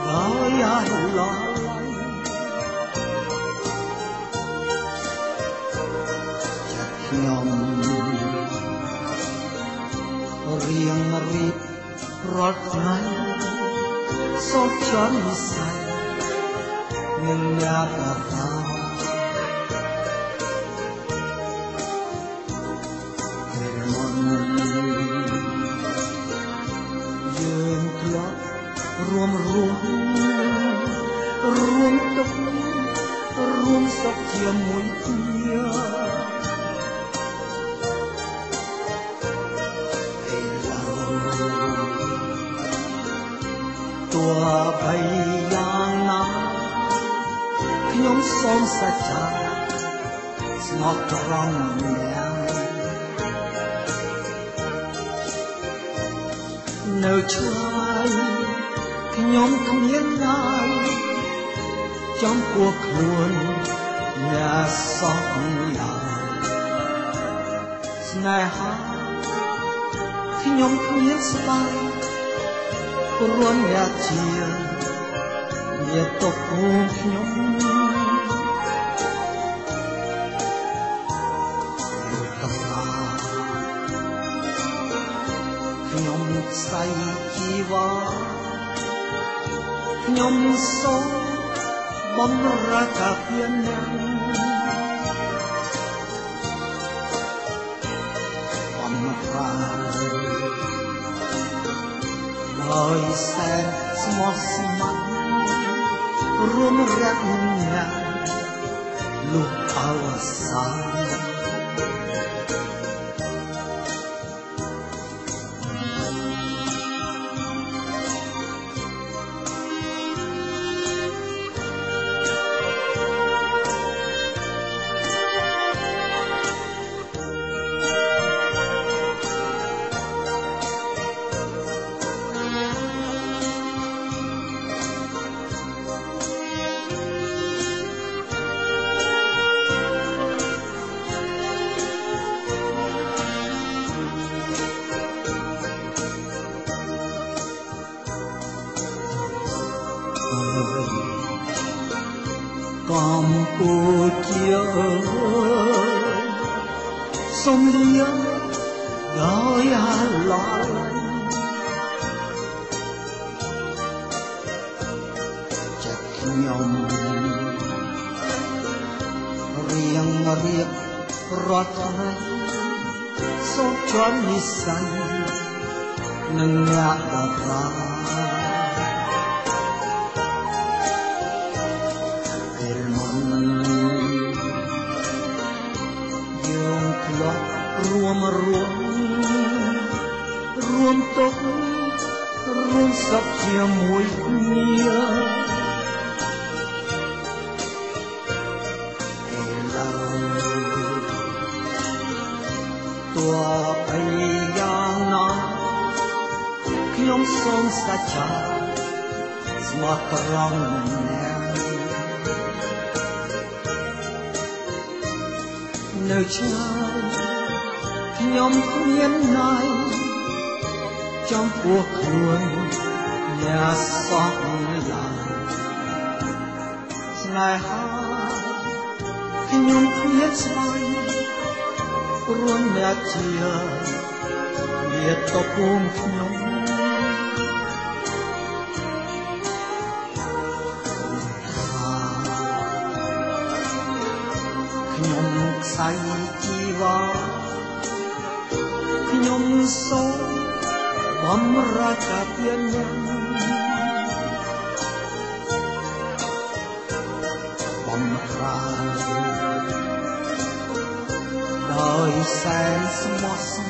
ơi ai lo nhom riêng rịp rót ngay xót chón say nhưng nhà cả ta dương lót ruộng tóc ruộng sọc chia muối kia tua bay giang nam nhóm xóm xa cha ngọt rong nhàng nơi trái nhóm miền Nam trong cuộc luôn nhà sóng làng ngày hát nhóm miền Nam luôn nhà chia nhiệt tộc nhóm nhóm say chi vã nhóm số bấm ra cả phiên nắng bấm ra đời sen small smart room rác nhang lúc áo sáng Cambodia sông liếng đói lo chặt nhom riêng riêng rót sốt choán đi săn nâng nhạc đà ruộng tóc ruộng sắp chia muối kia tua bay giang nam nhóm xóm xa cha smart rong nè nơi trái nhóm miền này trong cuộc luôn nhà xóm làng ngày hát nhóm miền say luôn nhà chia liệt tộc nhóm nhóm say chi vã nhóm số bấm ra cả tiên nhân bấm ra đời sen smart